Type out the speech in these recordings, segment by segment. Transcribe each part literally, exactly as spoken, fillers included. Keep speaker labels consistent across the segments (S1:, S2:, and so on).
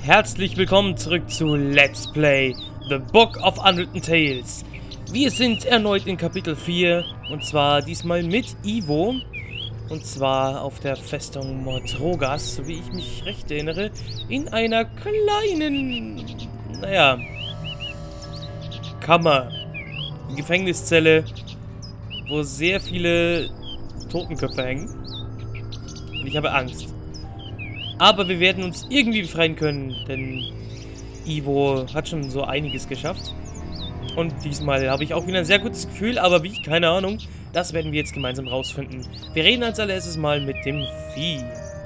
S1: Herzlich willkommen zurück zu Let's Play The Book of Unwritten Tales. Wir sind erneut in Kapitel vier und zwar diesmal mit Ivo. Und zwar auf der Festung Mortrogas, so wie ich mich recht erinnere, in einer kleinen, naja, Kammer, Gefängniszelle, wo sehr viele Totenköpfe hängen. Und ich habe Angst. Aber wir werden uns irgendwie befreien können, denn Ivo hat schon so einiges geschafft. Und diesmal habe ich auch wieder ein sehr gutes Gefühl, aber wie, keine Ahnung, das werden wir jetzt gemeinsam rausfinden. Wir reden als allererstes mal mit dem Vieh.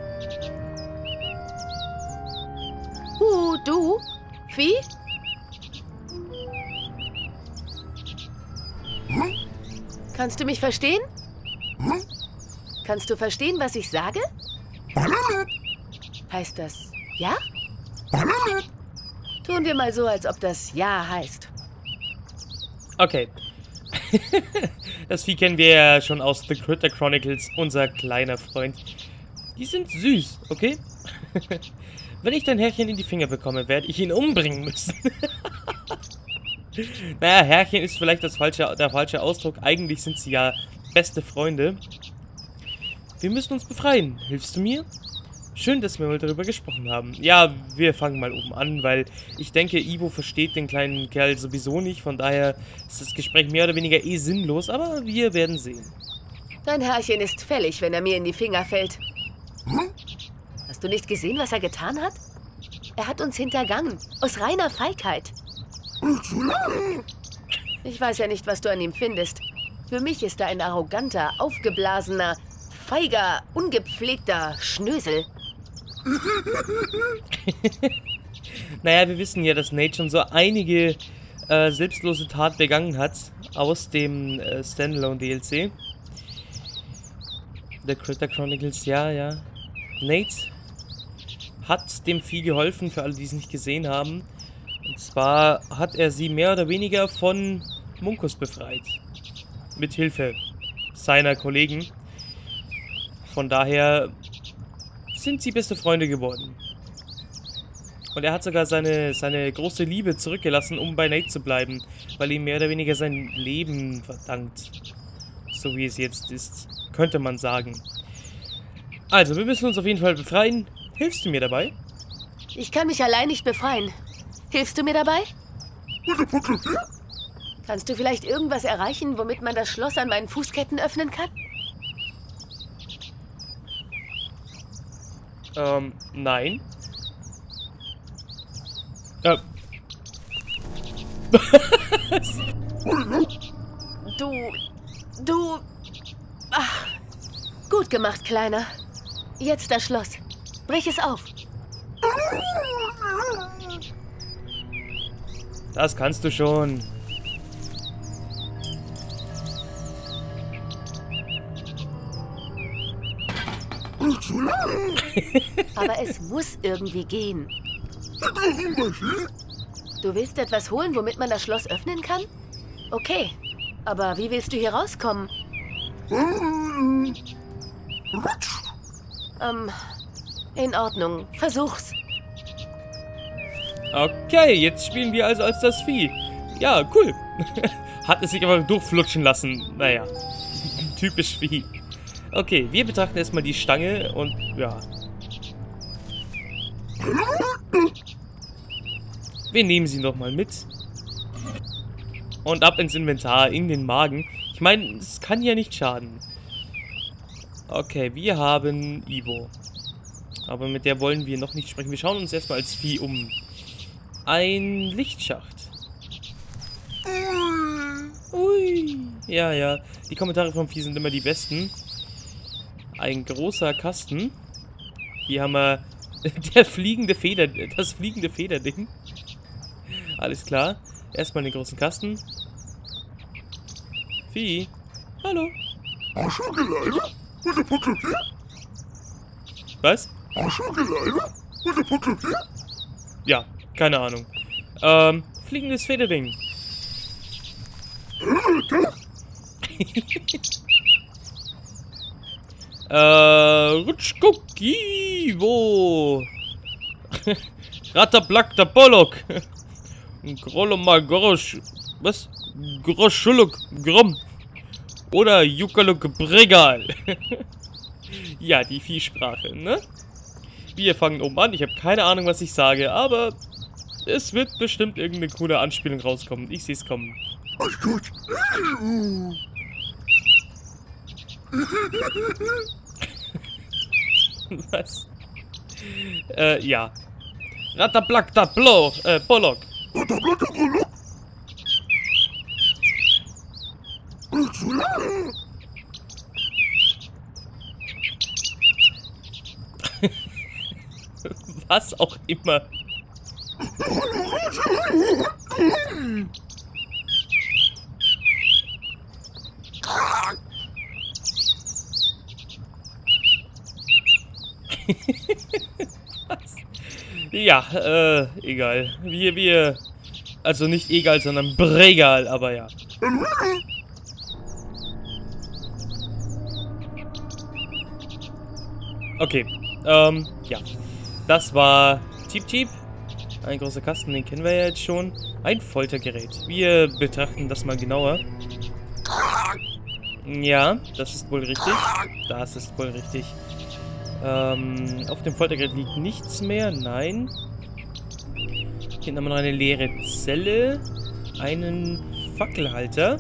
S2: Uh, du? Vieh? Kannst du mich verstehen? Kannst du verstehen, was ich sage? Heißt das ja? Tun wir mal so, als ob das ja heißt.
S1: Okay. Das Vieh kennen wir ja schon aus The Critter Chronicles, unser kleiner Freund. Die sind süß, okay? Wenn ich dein Herrchen in die Finger bekomme, werde ich ihn umbringen müssen. Naja, Herrchen ist vielleicht das falsche, der falsche Ausdruck. Eigentlich sind sie ja beste Freunde. Wir müssen uns befreien. Hilfst du mir? Schön, dass wir mal darüber gesprochen haben. Ja, wir fangen mal oben an, weil ich denke, Ivo versteht den kleinen Kerl sowieso nicht. Von daher ist das Gespräch mehr oder weniger eh sinnlos, aber wir werden sehen.
S2: Dein Herrchen ist fällig, wenn er mir in die Finger fällt. Hast du nicht gesehen, was er getan hat? Er hat uns hintergangen, aus reiner Feigheit. Ich weiß ja nicht, was du an ihm findest. Für mich ist er ein arroganter, aufgeblasener, feiger, ungepflegter Schnösel.
S1: Naja, wir wissen ja, dass Nate schon so einige äh, selbstlose Taten begangen hat aus dem äh, Standalone-D L C. The Critter Chronicles, ja, ja. Nate hat dem Vieh geholfen, für alle, die es nicht gesehen haben. Und zwar hat er sie mehr oder weniger von Munkus befreit. Mit Hilfe seiner Kollegen. Von daher sind sie beste Freunde geworden. Und er hat sogar seine, seine große Liebe zurückgelassen, um bei Nate zu bleiben, weil ihm mehr oder weniger sein Leben verdankt. So wie es jetzt ist, könnte man sagen. Also, wir müssen uns auf jeden Fall befreien. Hilfst du mir dabei?
S2: Ich kann mich allein nicht befreien. Hilfst du mir dabei? Kannst du vielleicht irgendwas erreichen, womit man das Schloss an meinen Fußketten öffnen kann?
S1: Ähm, nein. Äh.
S2: Du... Du... Ach, gut gemacht, Kleiner. Jetzt das Schloss. Brich es auf.
S1: Das kannst du schon.
S2: Aber es muss irgendwie gehen. Du willst etwas holen, womit man das Schloss öffnen kann? Okay, aber wie willst du hier rauskommen? Ähm, in Ordnung. Versuch's.
S1: Okay, jetzt spielen wir also als das Vieh. Ja, cool. Hat es sich aber durchflutschen lassen. Naja, typisch Vieh. Okay, wir betrachten erstmal die Stange und ja. Wir nehmen sie nochmal mit. Und ab ins Inventar, in den Magen. Ich meine, es kann ja nicht schaden. Okay, wir haben Ivo. Aber mit der wollen wir noch nicht sprechen. Wir schauen uns erstmal als Vieh um. Ein Lichtschacht. Ui. Ja, ja. Die Kommentare vom Vieh sind immer die besten. Ein großer Kasten. Hier haben wir der fliegende Feder, das fliegende Federding. Alles klar. Erstmal den großen Kasten. Vieh. Hallo. Was? Ja, keine Ahnung. Ähm, fliegendes Federding. Äh, Rutschkucki, wo? Ratablak der Bollock. Groloma Grosch. Was? Groschuluk Grom. Oder Jukaluk Bregal. Ja, die Viehsprache, ne? Wir fangen oben an. Ich habe keine Ahnung, was ich sage, aber es wird bestimmt irgendeine coole Anspielung rauskommen. Ich sehe es kommen. Was? Äh, ja. Ratablak da Blo, äh, Bollock. Ratablak da Bollock? Was auch immer. Was? Ja, äh, egal. Wir, wir... Also nicht egal, sondern bregal, aber ja. Okay, ähm, ja. Das war Cheep Cheep. Ein großer Kasten, den kennen wir ja jetzt schon. Ein Foltergerät. Wir betrachten das mal genauer. Ja, das ist wohl richtig. Das ist wohl richtig. Ähm, auf dem Foltergerät liegt nichts mehr. Nein. Hier haben wir noch eine leere Zelle. Einen Fackelhalter.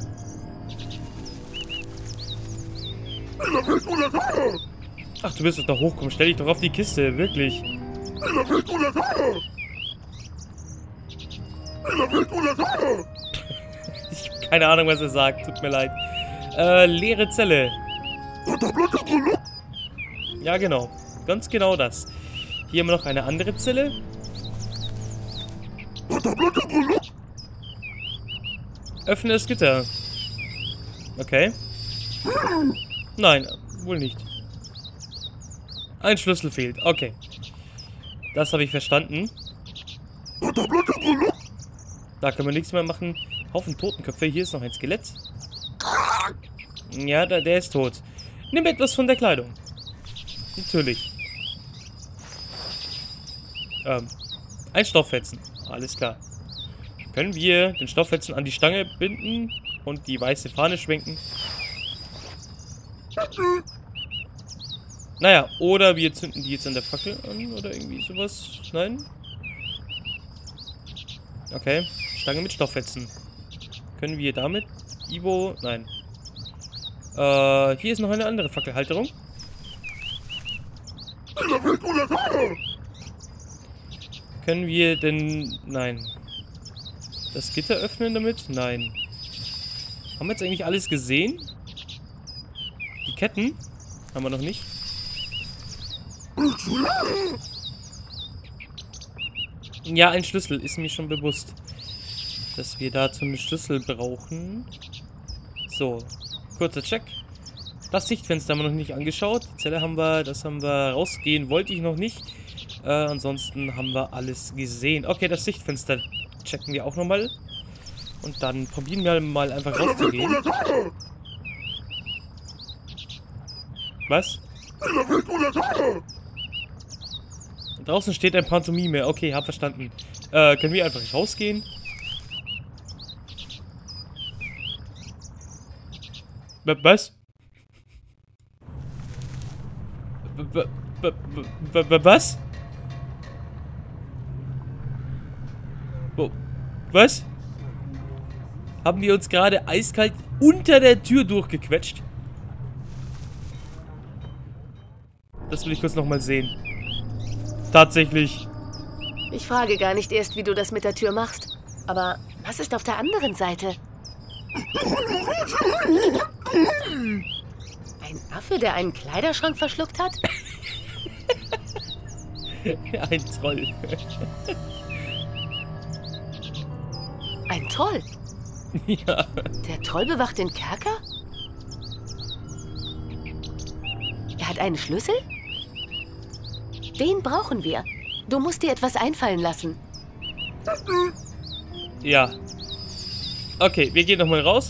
S1: Ach, du bist doch da hochkommen. Stell dich doch auf die Kiste. Wirklich. Ich habe keine Ahnung, was er sagt. Tut mir leid. Äh, leere Zelle. Ja, genau. Ganz genau das. Hier haben wir noch eine andere Zelle. Öffne das Gitter. Okay. Nein, wohl nicht. Ein Schlüssel fehlt. Okay. Das habe ich verstanden. Da können wir nichts mehr machen. Haufen Totenköpfe. Hier ist noch ein Skelett. Ja, der, der ist tot. Nimm etwas von der Kleidung. Natürlich. Ähm, ein Stofffetzen. Alles klar. Können wir den Stofffetzen an die Stange binden und die weiße Fahne schwenken? Naja, oder wir zünden die jetzt an der Fackel an oder irgendwie sowas. Nein? Okay. Stange mit Stofffetzen. Können wir damit? Ivo? Nein. Äh, hier ist noch eine andere Fackelhalterung. Können wir denn... Nein. Das Gitter öffnen damit? Nein. Haben wir jetzt eigentlich alles gesehen? Die Ketten? Haben wir noch nicht. Ja, ein Schlüssel. Ist mir schon bewusst, dass wir dazu einen Schlüssel brauchen. So. Kurzer Check. Das Sichtfenster haben wir noch nicht angeschaut. Die Zelle haben wir, das haben wir rausgehen, wollte ich noch nicht. Äh, ansonsten haben wir alles gesehen. Okay, das Sichtfenster checken wir auch nochmal. Und dann probieren wir mal einfach rauszugehen. Was? Draußen steht ein Pantomime. Okay, hab verstanden. Äh, können wir einfach rausgehen? Was? Was? Was? Haben wir uns gerade eiskalt unter der Tür durchgequetscht? Das will ich kurz nochmal sehen. Tatsächlich.
S2: Ich frage gar nicht erst, wie du das mit der Tür machst. Aber was ist auf der anderen Seite? Ein Affe, der einen Kleiderschrank verschluckt hat?
S1: Ein Troll.
S2: Ein Troll?
S1: Ja.
S2: Der Troll bewacht den Kerker? Er hat einen Schlüssel? Den brauchen wir. Du musst dir etwas einfallen lassen.
S1: Ja. Okay, wir gehen nochmal raus.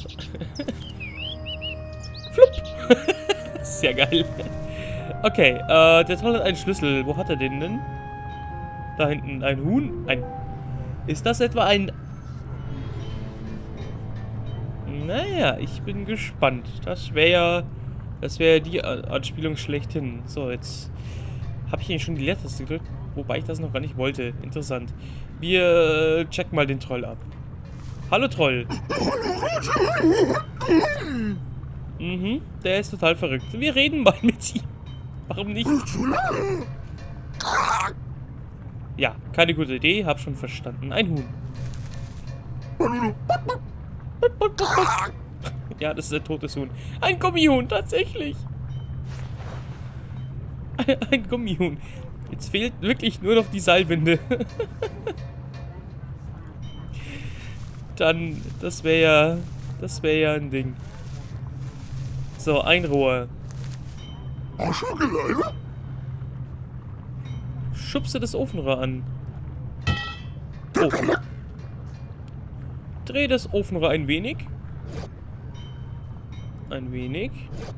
S1: Flupp. Sehr geil. Okay, äh, der Troll hat einen Schlüssel. Wo hat er den denn? Da hinten ein Huhn. Ein... Ist das etwa ein... Naja, ich bin gespannt. Das wäre ja... Das wäre die Anspielung schlechthin. So, jetzt... Habe ich eigentlich schon die Leertaste gedrückt? Wobei ich das noch gar nicht wollte. Interessant. Wir äh, checken mal den Troll ab. Hallo Troll. Mhm, der ist total verrückt. Wir reden mal mit ihm. Warum nicht? Ja, keine gute Idee. Hab schon verstanden. Ein Huhn. Ja, das ist ein totes Huhn. Ein Gummihuhn, tatsächlich. Ein, ein Gummihuhn. Jetzt fehlt wirklich nur noch die Seilwinde. Dann, das wäre ja, das wäre ja ein Ding. So, ein Rohr. Schubse das Ofenrohr an. Oh. Dreh das Ofenrohr ein wenig. Ein wenig.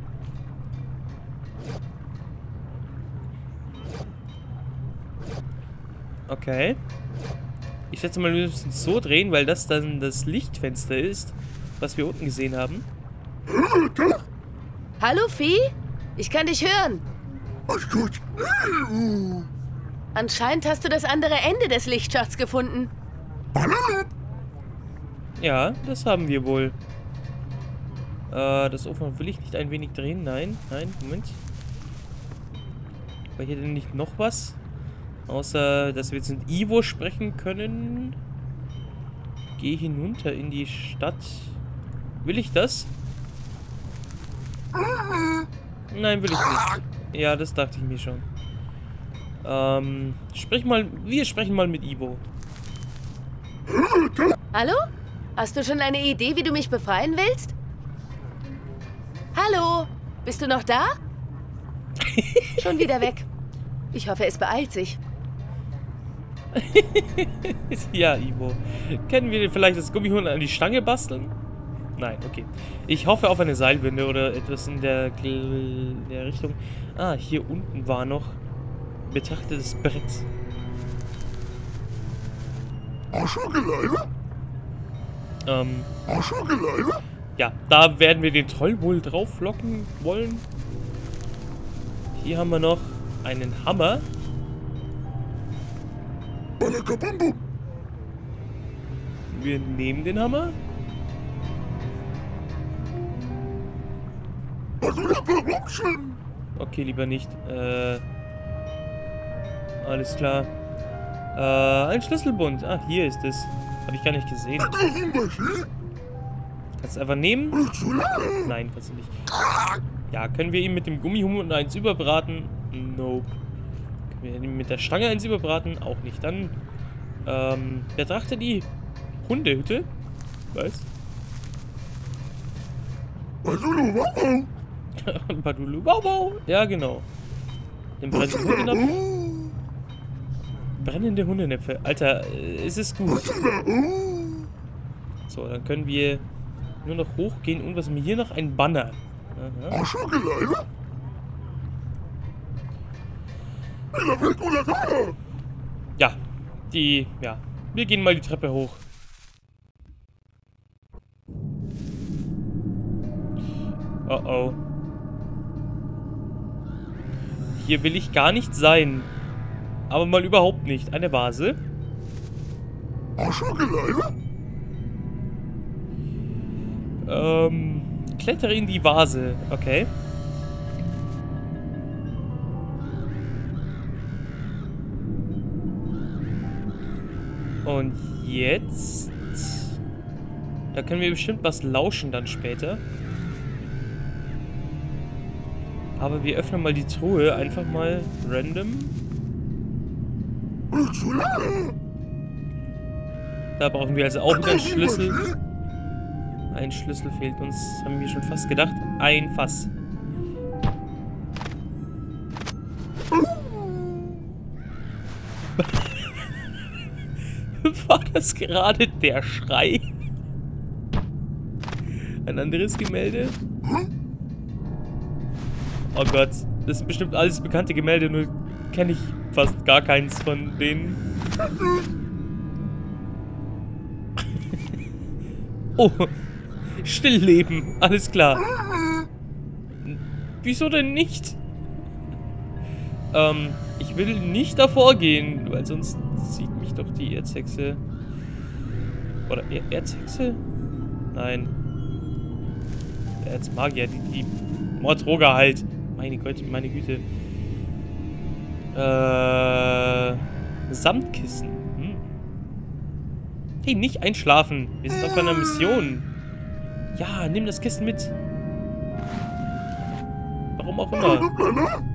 S1: Okay. Ich schätze mal, wir müssen es so drehen, weil das dann das Lichtfenster ist, was wir unten gesehen haben.
S2: Hallo, Vieh? Ich kann dich hören. Anscheinend hast du das andere Ende des Lichtschachts gefunden.
S1: Ja, das haben wir wohl. Äh, das Ofen will ich nicht ein wenig drehen. Nein, nein, Moment. War hier denn nicht noch was? Außer, dass wir jetzt in Ivo sprechen können. Geh hinunter in die Stadt. Will ich das? Nein, will ich nicht. Ja, das dachte ich mir schon. Ähm, sprich mal, wir sprechen mal mit Ivo.
S2: Hallo? Hast du schon eine Idee, wie du mich befreien willst? Hallo? Bist du noch da? Schon wieder weg. Ich hoffe, es beeilt sich.
S1: Ja, Ivo. Können wir vielleicht das Gummihuhn an die Stange basteln? Nein, okay. Ich hoffe auf eine Seilwinde oder etwas in der, der Richtung. Ah, hier unten war noch betrachtetes Brett. Ähm. Ja, da werden wir den Troll wohl drauflocken wollen. Hier haben wir noch einen Hammer. Wir nehmen den Hammer. Okay, lieber nicht. Äh, alles klar. Äh, ein Schlüsselbund. Ah, hier ist es. Habe ich gar nicht gesehen. Kannst du einfach nehmen? Nein, kannst du nicht. Ja, können wir ihn mit dem Gummihuhn eins überbraten? Nope. Können wir ihn mit der Stange eins überbraten? Auch nicht. Dann, ähm, betrachte die Hundehütte. Was? Badulu, wow, wow. Ja, genau. Den brennenden Hundenapf. Brennende Hundenäpfe. Alter, es ist gut. So, dann können wir nur noch hochgehen und was haben wir hier noch? Ein Banner. Aha. Ja, die, ja. Wir gehen mal die Treppe hoch. Oh oh. Hier will ich gar nicht sein. Aber mal überhaupt nicht. Eine Vase. Ähm, klettere in die Vase. Okay. Und jetzt... Da können wir bestimmt was lauschen dann später. Aber wir öffnen mal die Truhe. Einfach mal random. Da brauchen wir also auch wieder einen Schlüssel. Ein Schlüssel fehlt uns. Haben wir schon fast gedacht. Ein Fass. War das gerade der Schrei? Ein anderes Gemälde? Oh Gott. Das sind bestimmt alles bekannte Gemälde, nur kenne ich fast gar keins von denen. Oh, Stillleben, alles klar. Wieso denn nicht? Ähm, ich will nicht davor gehen, weil sonst sieht mich doch die Erzhexe. Oder er Erzhexe? Nein. Erzmagier, die, die Mordroger halt. Meine Güte, meine Güte. Äh, Samtkissen. Hm. Hey, nicht einschlafen. Wir sind auf einer Mission. Ja, nimm das Kissen mit. Warum auch immer.